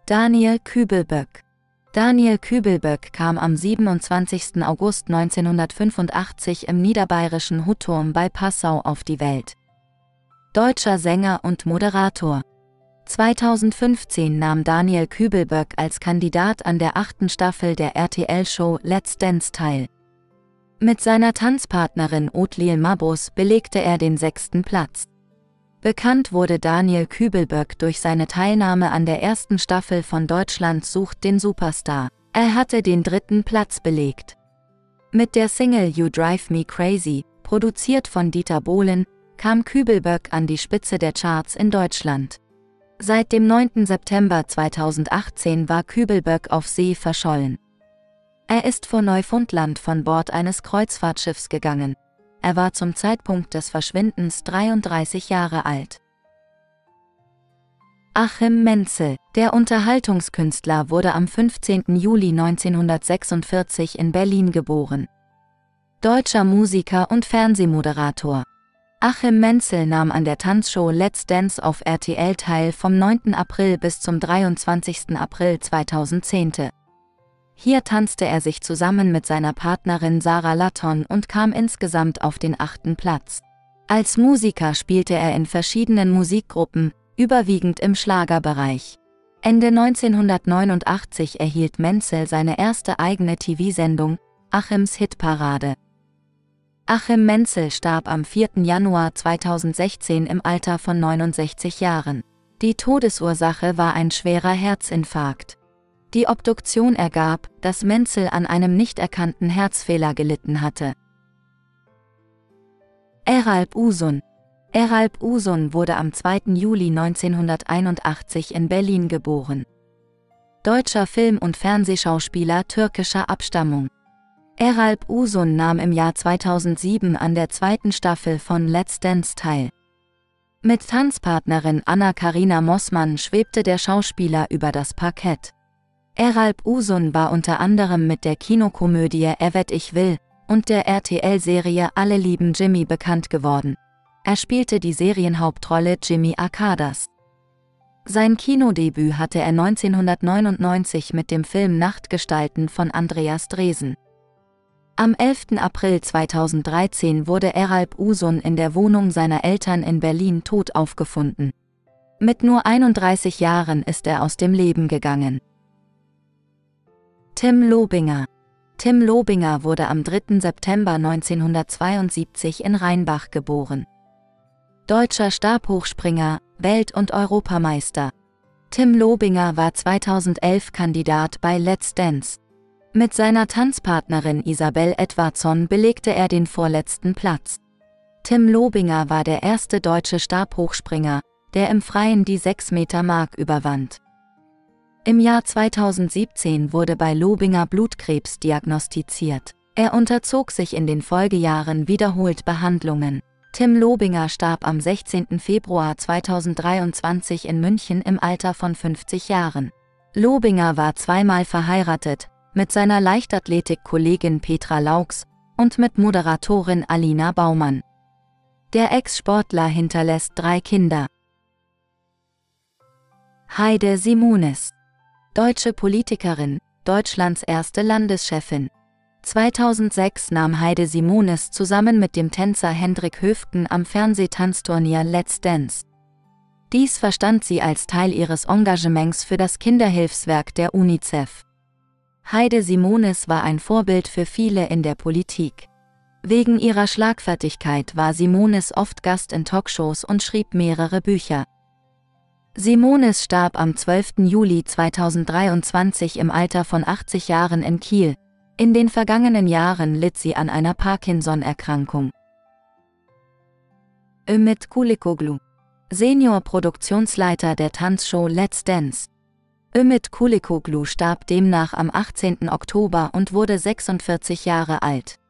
Daniel Kübelböck. Daniel Kübelböck kam am 27. August 1985 im niederbayerischen Hutturm bei Passau auf die Welt. Deutscher Sänger und Moderator. 2015 nahm Daniel Kübelböck als Kandidat an der 8. Staffel der RTL-Show Let's Dance teil. Mit seiner Tanzpartnerin Otlil Mabus belegte er den 6. Platz. Bekannt wurde Daniel Kübelböck durch seine Teilnahme an der 1. Staffel von Deutschland sucht den Superstar. Er hatte den 3. Platz belegt. Mit der Single You Drive Me Crazy, produziert von Dieter Bohlen, kam Kübelböck an die Spitze der Charts in Deutschland. Seit dem 9. September 2018 war Kübelböck auf See verschollen. Er ist vor Neufundland von Bord eines Kreuzfahrtschiffs gegangen. Er war zum Zeitpunkt des Verschwindens 33 Jahre alt. Achim Mentzel, der Unterhaltungskünstler, wurde am 15. Juli 1946 in Berlin geboren. Deutscher Musiker und Fernsehmoderator. Achim Mentzel nahm an der Tanzshow Let's Dance auf RTL teil vom 9. April bis zum 23. April 2010. Hier tanzte er sich zusammen mit seiner Partnerin Sarah Latton und kam insgesamt auf den 8. Platz. Als Musiker spielte er in verschiedenen Musikgruppen, überwiegend im Schlagerbereich. Ende 1989 erhielt Mentzel seine erste eigene TV-Sendung, Achims Hitparade. Achim Mentzel starb am 4. Januar 2016 im Alter von 69 Jahren. Die Todesursache war ein schwerer Herzinfarkt. Die Obduktion ergab, dass Mentzel an einem nicht erkannten Herzfehler gelitten hatte. Eralp Uzun. Eralp Uzun wurde am 2. Juli 1981 in Berlin geboren. Deutscher Film- und Fernsehschauspieler türkischer Abstammung. Eralp Uzun nahm im Jahr 2007 an der 2. Staffel von Let's Dance teil. Mit Tanzpartnerin Anna-Karina Mossmann schwebte der Schauspieler über das Parkett. Eralp Uzun war unter anderem mit der Kinokomödie Evet ich will und der RTL-Serie Alle lieben Jimmy bekannt geworden. Er spielte die Serienhauptrolle Jimmy Arkadas. Sein Kinodebüt hatte er 1999 mit dem Film Nachtgestalten von Andreas Dresen. Am 11. April 2013 wurde Eralp Uzun in der Wohnung seiner Eltern in Berlin tot aufgefunden. Mit nur 31 Jahren ist er aus dem Leben gegangen. Tim Lobinger. Tim Lobinger wurde am 3. September 1972 in Rheinbach geboren. Deutscher Stabhochspringer, Welt- und Europameister. Tim Lobinger war 2011 Kandidat bei Let's Dance. Mit seiner Tanzpartnerin Isabel Edwardsson belegte er den vorletzten Platz. Tim Lobinger war der erste deutsche Stabhochspringer, der im Freien die 6-Meter-Mark überwand. Im Jahr 2017 wurde bei Lobinger Blutkrebs diagnostiziert. Er unterzog sich in den Folgejahren wiederholt Behandlungen. Tim Lobinger starb am 16. Februar 2023 in München im Alter von 50 Jahren. Lobinger war zweimal verheiratet, mit seiner Leichtathletik-Kollegin Petra Laux und mit Moderatorin Alina Baumann. Der Ex-Sportler hinterlässt 3 Kinder. Heide Simones. Deutsche Politikerin, Deutschlands erste Landeschefin. 2006 nahm Heide Simones zusammen mit dem Tänzer Hendrik Höfgen am Fernsehtanzturnier Let's Dance. Dies verstand sie als Teil ihres Engagements für das Kinderhilfswerk der UNICEF. Heide Simones war ein Vorbild für viele in der Politik. Wegen ihrer Schlagfertigkeit war Simones oft Gast in Talkshows und schrieb mehrere Bücher. Simones starb am 12. Juli 2023 im Alter von 80 Jahren in Kiel. In den vergangenen Jahren litt sie an einer Parkinson-Erkrankung. Ümit Kulikoglu. Senior-Produktionsleiter der Tanzshow Let's Dance. Ümit Kulikoglu starb demnach am 18. Oktober und wurde 46 Jahre alt.